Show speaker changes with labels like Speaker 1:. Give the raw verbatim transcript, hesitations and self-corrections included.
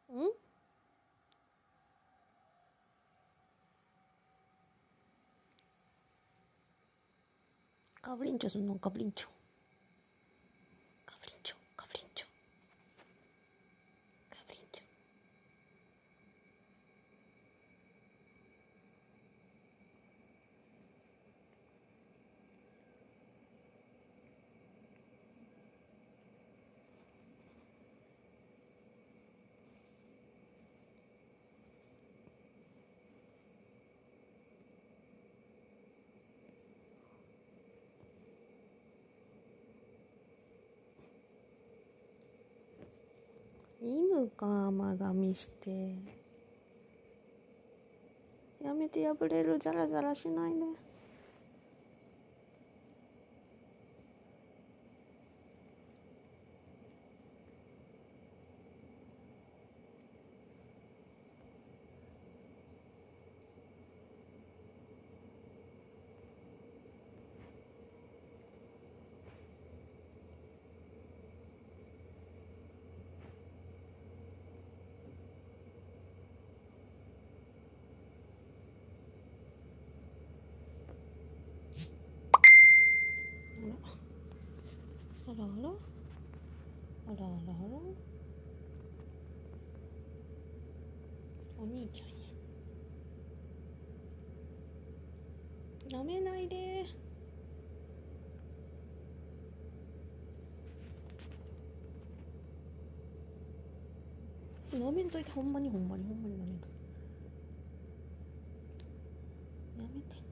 Speaker 1: んカブリンチョすんのカブリンチョカブリンチョカブリンチョカブリンチョ犬か甘噛みしてやめて、破れる。ザラザラしないで。あらあらあらあらあらあらお兄ちゃんや。舐めないで。舐めんといて、ほんまにほんまにほんまに舐めんといて。やめて。